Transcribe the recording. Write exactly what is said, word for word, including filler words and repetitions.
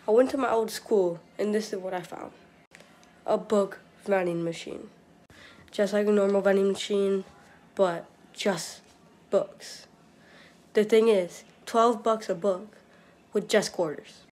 I went to my old school, and this is what I found. A book vending machine. Just like a normal vending machine, but just books. The thing is, twelve bucks a book with just quarters.